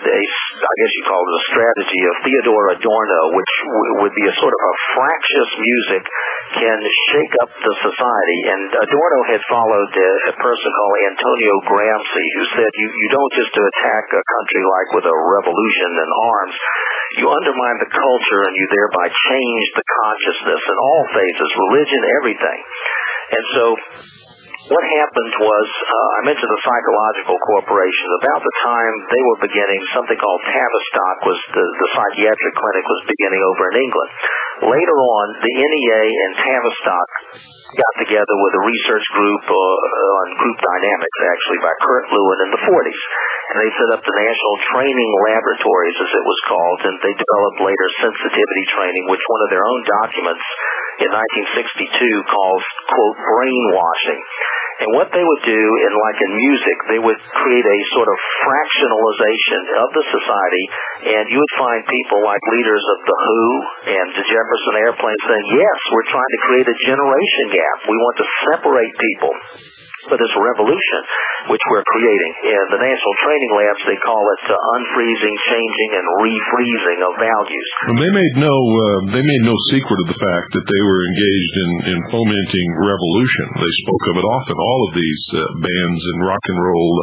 guess you call it a strategy of Theodore Adorno, which would be a sort of a fractious music can shake up the society. And Adorno had followed a person called Antonio Gramsci, who said you don't just attack a country like with a revolution and arms. You undermine the culture and you thereby change the consciousness in all phases, religion, everything. And so what happened was, I mentioned the Psychological Corporation. About the time they were beginning, something called Tavistock was the psychiatric clinic was beginning over in England. Later on, the NEA and Tavistock got together with a research group on group dynamics, actually, by Kurt Lewin in the 40s. And they set up the National Training Laboratories, as it was called, and they developed later sensitivity training, which one of their own documents in 1962 calls, quote, brainwashing. And what they would do, like in music, they would create a sort of fractionalization of the society, and you would find people like leaders of The Who and the Jefferson Airplane saying, yes, we're trying to create a generation gap. We want to separate people for this revolution which we're creating. In the National Training Labs, they call it unfreezing, changing, and refreezing of values. And they made no secret of the fact that they were engaged in fomenting revolution. They spoke of it often, all of these bands and rock and roll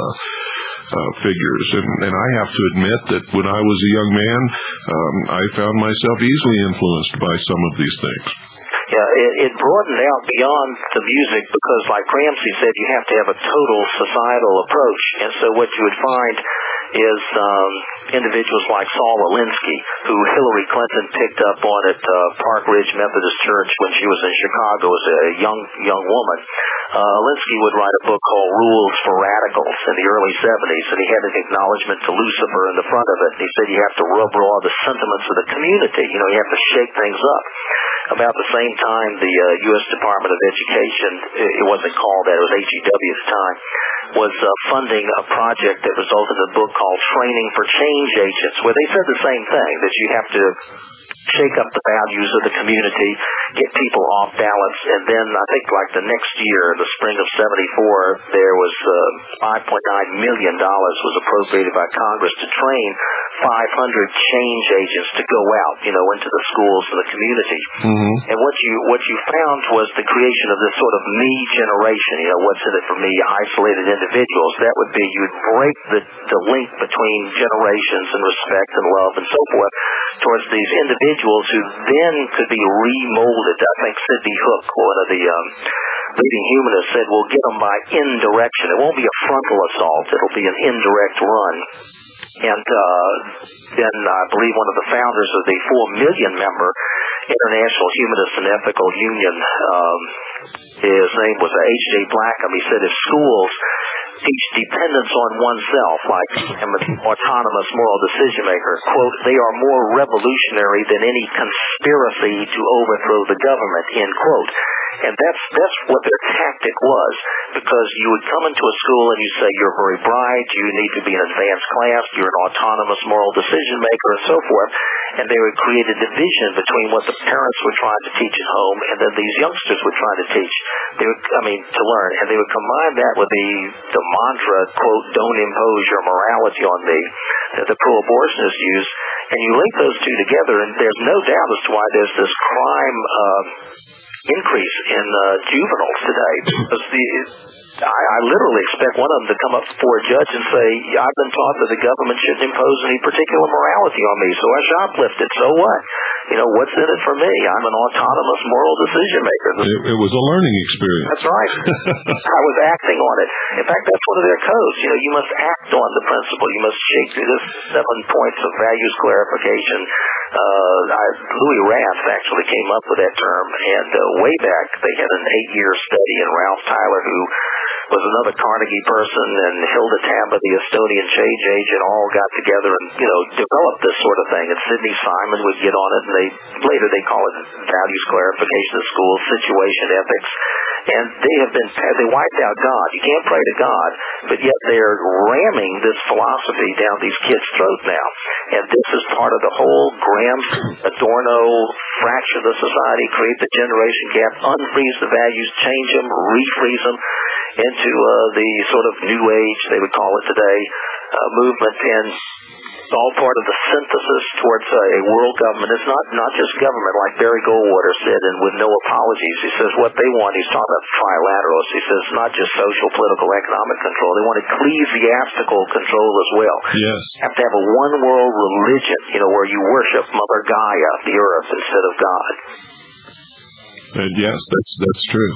figures. And I have to admit that when I was a young man, I found myself easily influenced by some of these things. Yeah, it broadened out beyond the music because, like Gramsci said, you have to have a total societal approach. And so what you would find is individuals like Saul Alinsky, who Hillary Clinton picked up on at Park Ridge Methodist Church when she was in Chicago as a young woman. Alinsky would write a book called Rules for Radicals in the early 70s, and he had an acknowledgement to Lucifer in the front of it. And he said you have to rub raw the sentiments of the community. You know, you have to shake things up. About the same time, the U.S. Department of Education, it wasn't called that, it was HEW at the time, was funding a project that resulted in a book called Training for Change Agents, where they said the same thing, that you have to shake up the values of the community, get people off balance, and then I think like the next year, the spring of 74, there was $5.9 million was appropriated by Congress to train 500 change agents to go out, into the schools and the community. Mm-hmm. And what you found was the creation of this sort of me generation. What's in it for me? Isolated individuals. That would be you'd break the link between generations and respect and love and so forth towards these individuals who then could be remolded. I think Sidney Hook, one of the leading humanists, said we'll get them by indirection. It won't be a frontal assault. It'll be an indirect run. And then I believe one of the founders of the 4 million member International Humanist and Ethical Union, his name was H.J. Blackham. He said if schools teach dependence on oneself, like an autonomous moral decision maker, quote, they are more revolutionary than any conspiracy to overthrow the government, end quote. And that's what their tactic was, because you would come into a school and you say you're very bright, you need to be in advanced class, you're an autonomous moral decision maker, and so forth, and they would create a division between what the parents were trying to teach at home and then these youngsters were trying to teach. To learn, and they would combine that with the mantra, quote, don't impose your morality on me, that the pro-abortionists use, and you link those two together, and there's no doubt as to why there's this crime increase in juveniles today. Because I literally expect one of them to come up before a judge and say, I've been taught that the government shouldn't impose any particular morality on me, so I shoplifted. So what? What's in it for me? I'm an autonomous moral decision maker. It was a learning experience. That's right. I was acting on it. In fact, that's one of their codes. You must act on the principle. You must shake through this 7 points of values clarification. Louis Rath actually came up with that term, and way back they had an 8-year study, and Ralph Tyler, who was another Carnegie person, and Hilda Tamba, the Estonian change agent, all got together and developed this sort of thing. And Sidney Simon would get on it, and later they call it values clarification of schools, situation ethics, and they wiped out God. You can't pray to God, but yet they're ramming this philosophy down these kids' throats now. And this is part of the whole Graham Adorno fracture the society, create the generation gap, unfreeze the values, change them, refreeze them into the sort of new age, they would call it today, movement. And it's all part of the synthesis towards a world government. It's not just government, like Barry Goldwater said, and with no apologies. He says what they want, he's talking about trilaterals. He says not just social, political, economic control. They want ecclesiastical control as well. Yes. You have to have a one world religion, where you worship Mother Gaia, the earth, instead of God. Yes, that's true.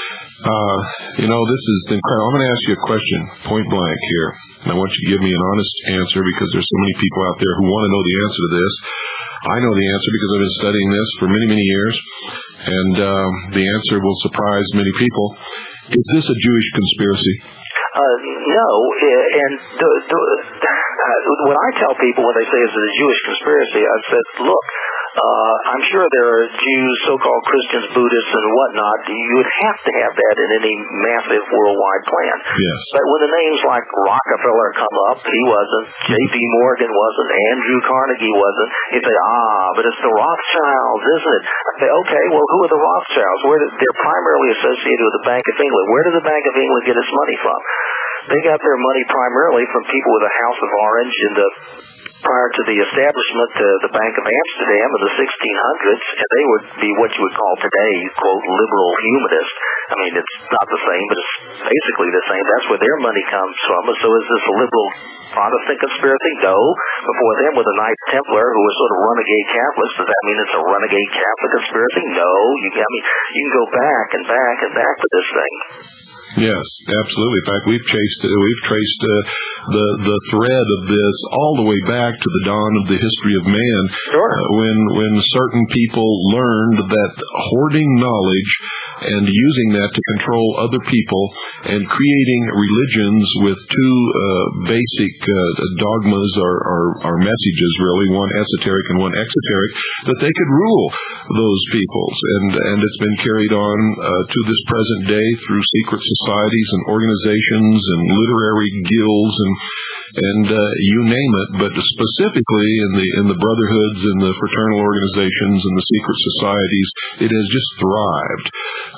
This is incredible. I'm going to ask you a question, point blank here. And I want you to give me an honest answer, because there's so many people out there who want to know the answer to this. I know the answer because I've been studying this for many, many years. And the answer will surprise many people. Is this a Jewish conspiracy? No. And what I tell people when they say it's a Jewish conspiracy, I said, look, I'm sure there are Jews, so-called Christians, Buddhists, and whatnot. You would have to have that in any massive worldwide plan. Yes. But when the names like Rockefeller come up, he wasn't. J.P. Morgan wasn't. Andrew Carnegie wasn't. You say, but it's the Rothschilds, isn't it? I say, okay, well, who are the Rothschilds? They're primarily associated with the Bank of England. Where did the Bank of England get its money from? They got their money primarily from people with a House of Orange prior to the establishment of the Bank of Amsterdam in the 1600s, and they would be what you would call today, quote, liberal humanist. I mean, it's not the same, but it's basically the same. That's where their money comes from. So is this a liberal Protestant conspiracy? No. Before them, with a Knights Templar who was sort of renegade Catholics, does that mean it's a renegade Catholic conspiracy? No. You can go back and back and back to this thing. Yes, absolutely. In fact, we've traced the thread of this all the way back to the dawn of the history of man. Sure. When certain people learned that hoarding knowledge and using that to control other people and creating religions with two basic dogmas or messages, really, one esoteric and one exoteric, that they could rule those peoples. And it's been carried on to this present day through secret societies and organizations and literary guilds and you name it, but specifically in the brotherhoods and the fraternal organizations and the secret societies, it has just thrived.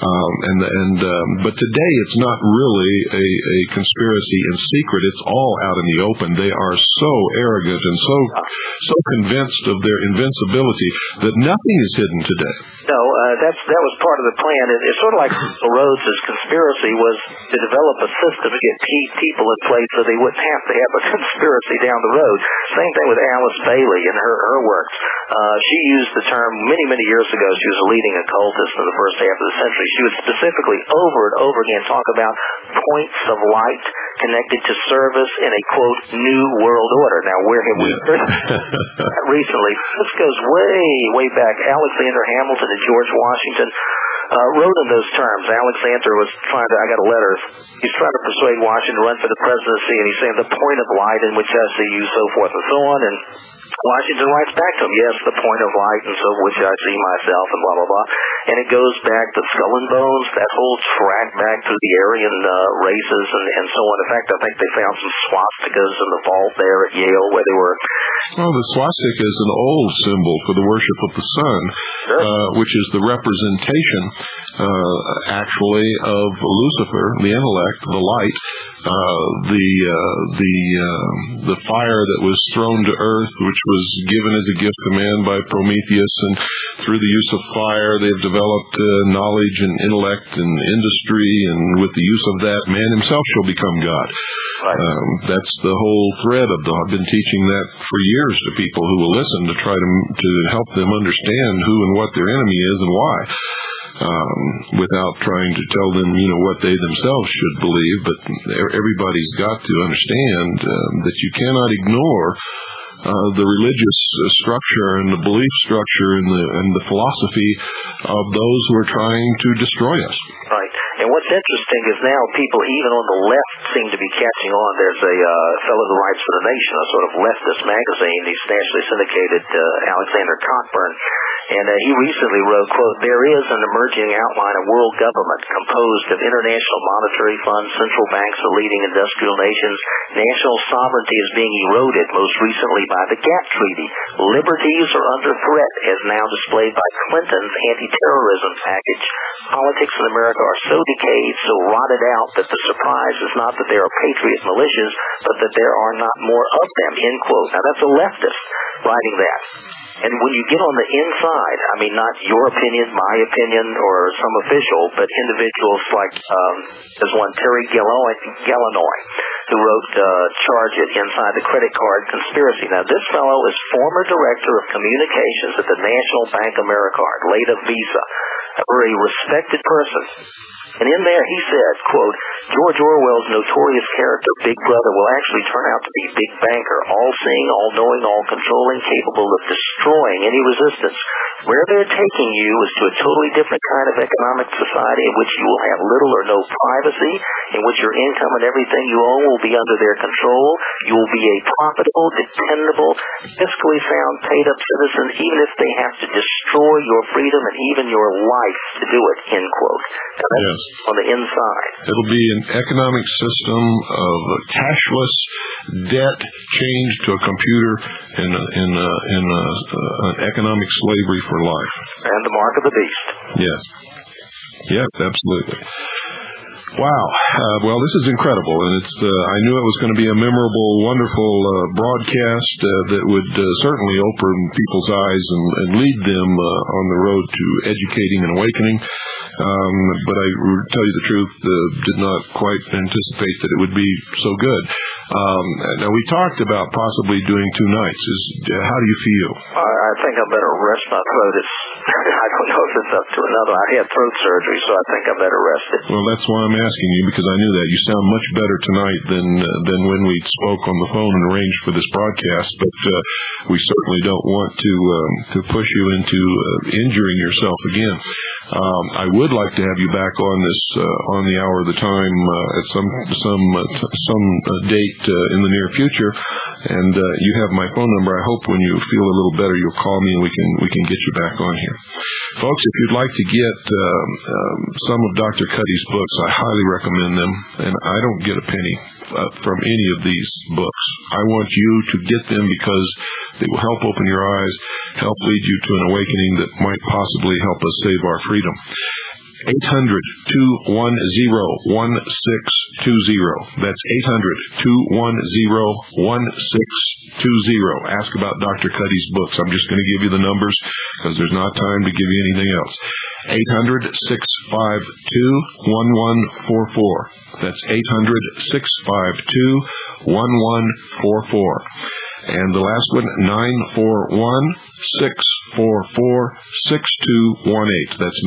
But today it's not really a conspiracy in secret. It's all out in the open. They are so arrogant and so convinced of their invincibility that nothing is hidden today. No, that was part of the plan. It's sort of like Rhodes' conspiracy was to develop a system to get key people in place so they wouldn't have to have a conspiracy down the road. Same thing with Alice Bailey and her works. She used the term many years ago. She was a leading occultist in the first half of the century. She would specifically over and over again talk about points of light connected to service in a, quote, new world order. Now, where have we heard that recently? This goes way back. Alexander Hamilton and George Washington wrote in those terms. Alexander was I got a letter, he's trying to persuade Washington to run for the presidency, and he's saying the point of light in which I see you, so forth and so on, and Washington writes back to him, yes, the point of light, and so which I see myself, and blah, blah, blah. And it goes back to Skull and Bones, that whole track back to the Aryan races and so on. In fact, I think they found some swastikas in the vault there at Yale where they were. Well, the swastika is an old symbol for the worship of the sun, which is the representation, actually, of Lucifer, the intellect, the light, the fire that was thrown to earth, which was given as a gift to man by Prometheus, and through the use of fire they've developed knowledge and intellect and industry, and with the use of that man himself shall become God. Right. That's the whole thread of I've been teaching that for years to people who will listen, to try to help them understand who and what their enemy is and why. Without trying to tell them, what they themselves should believe. But everybody's got to understand that you cannot ignore the religious structure and the belief structure and the philosophy of those who are trying to destroy us. Right. And what's interesting is now people, even on the left, seem to be catching on. There's a fellow who writes for The Nation, a sort of leftist magazine. He's nationally syndicated, Alexander Cockburn. And he recently wrote, quote, "There is an emerging outline of world government composed of international monetary funds, central banks of leading industrial nations. National sovereignty is being eroded, most recently by the GATT Treaty. Liberties are under threat, as now displayed by Clinton's anti-terrorism package. Politics in America are so decayed, so rotted out, that the surprise is not that there are patriot militias, but that there are not more of them," end quote. Now, that's a leftist writing that. And when you get on the inside, I mean, not your opinion, my opinion, or some official, but individuals like, there's one, Terry Gallinoy, who wrote Charge It, Inside the Credit Card Conspiracy. Now, this fellow is former director of communications at the National Bank Americard, later Visa, a very respected person. And in there he said, quote, "George Orwell's notorious character, Big Brother, will actually turn out to be Big Banker, all-seeing, all-knowing, all-controlling, capable of destroying any resistance. Where they're taking you is to a totally different kind of economic society in which you will have little or no privacy, in which your income and everything you own will be under their control. You will be a profitable, dependable, fiscally sound, paid-up citizen, even if they have to destroy your freedom and even your life to do it," end quote. Now, that's on the inside. It'll be an economic system of cashless debt changed to a computer in an economic slavery for life. And the mark of the beast. Yes, absolutely. Wow. Well, this is incredible, and I knew it was going to be a memorable, wonderful broadcast that would certainly open people's eyes and lead them on the road to educating and awakening. But I tell you the truth, did not quite anticipate that it would be so good. Now, we talked about possibly doing 2 nights. How do you feel? I think I better rest my throat. I don't know if it's up to another. I had throat surgery, so I think I better rest it. Well, that's why I'm asking you, because I knew that. You sound much better tonight than when we spoke on the phone and arranged for this broadcast, but we certainly don't want to push you into injuring yourself again. I would like to have you back on this on the hour of the time at some date in the near future, and you have my phone number. I hope when you feel a little better you'll call me and we can get you back on here. Folks, if you'd like to get some of Dr. Cuddy's books, I highly recommend them, and I don't get a penny from any of these books. I want you to get them because they will help open your eyes, help lead you to an awakening that might possibly help us save our freedom. 800-210-1620. That's 800-210-1620. Ask about Dr. Cuddy's books. I'm just going to give you the numbers because there's not time to give you anything else. 800-652-1144. That's 800-652-1144. And the last one, 941-644-6218. That's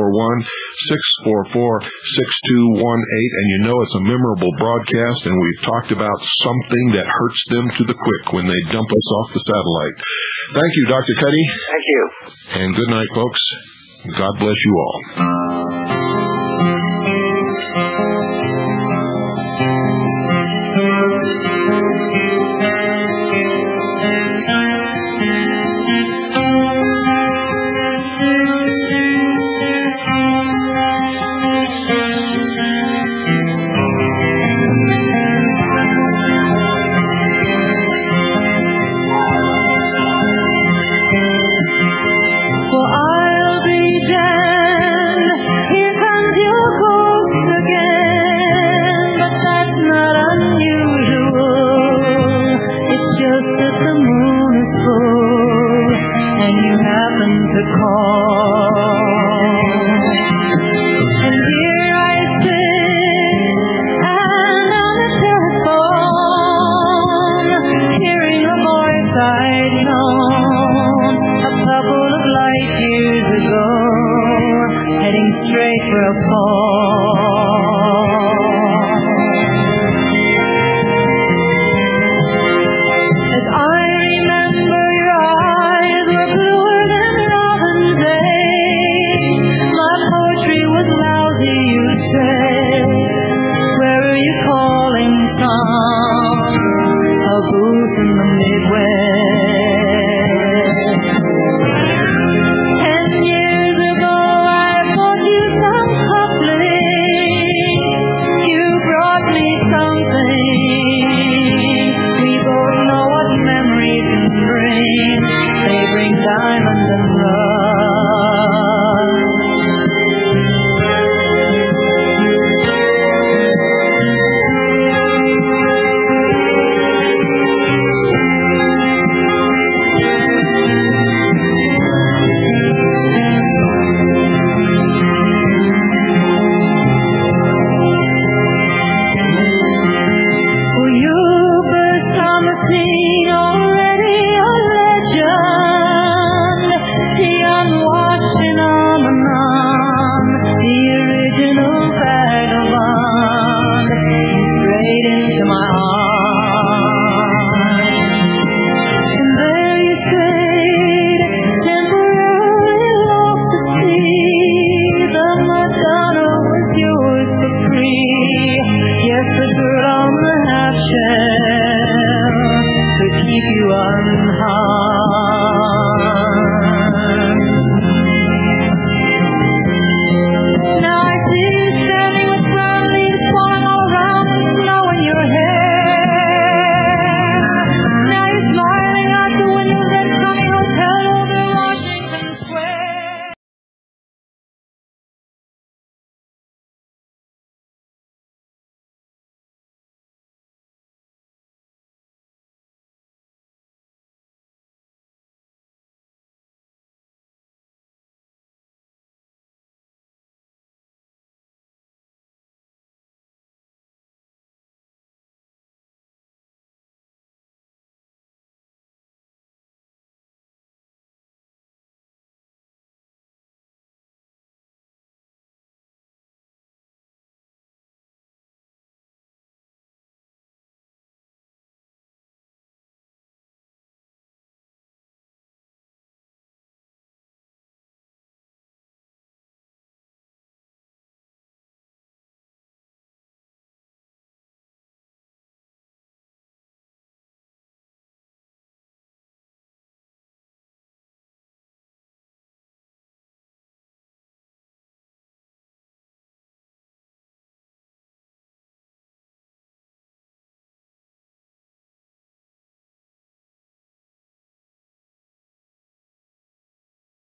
941-644-6218. And you know it's a memorable broadcast, and we've talked about something that hurts them to the quick when they dump us off the satellite. Thank you, Dr. Cuddy. Thank you. And good night, folks. God bless you all. Where are you calling from? A booth in the Midwest.